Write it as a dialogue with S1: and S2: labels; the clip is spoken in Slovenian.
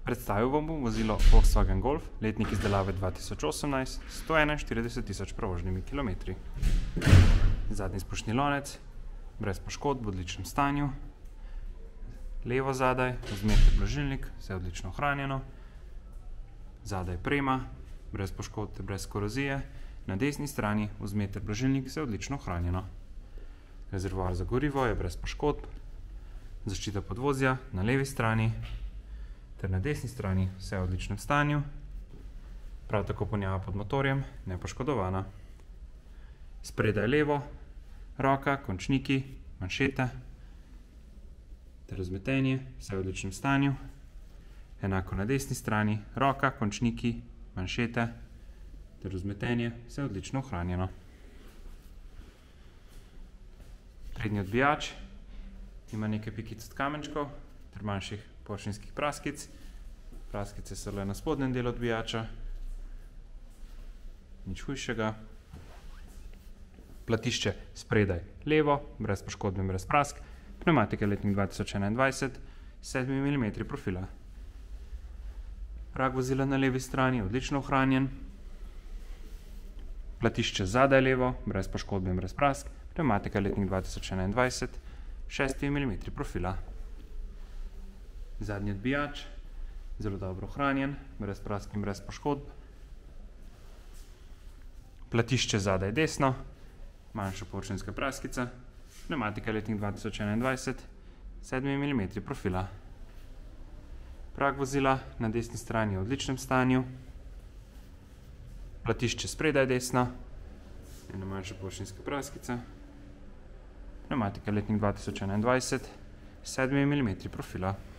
S1: Predstavil vam bom vozilo Volkswagen Golf, letnik izdelave 2018, 141 tisoč prevoženimi kilometri. Zadnji spuščni lonec, brez poškodb, v odličnem stanju. Levo zadaj, vzmeter blažilnik, vse odlično ohranjeno. Zadaj prema, brez poškodb, brez korozije. Na desni strani vzmeter blažilnik, vse odlično ohranjeno. Rezervoar za gorivo je brez poškodb. Zaščita podvozja na levi strani ter na desni strani vse v odličnem stanju. Prav tako ponjava pod motorjem, nepoškodovana. Spredaj levo, roka, končniki, manšete ter vzmetenje, vse v odličnem stanju. Enako na desni strani, roka, končniki, manšete ter vzmetenje, vse odlično ohranjeno. Prednji odbijač ima nekaj pikic od kamenčkov ter manjših površinskih praskic. Praskice so le na spodnjem delu odbijača. Nič hujšega. Platišče spredaj levo, brez poškodb in brez prask. Pnevmatika letnik 2021, 7 mm profila. Prag vozila na levi strani, odlično ohranjen. Platišče zadaj levo, brez poškodb in brez prask. Pnevmatika letnik 2021, 6 mm profila. Zadnji odbijač, zelo dobro ohranjen, brez prask in brez poškodb. Platišče zadaj desno, manjša površinska praskica. Pnevmatika letnik 2021, 7 mm profila. Prag vozila na desni strani je v odličnem stanju. Platišče spredaj desno, ena manjša površinska praskica. Pnevmatika letnik 2021, 7 mm profila.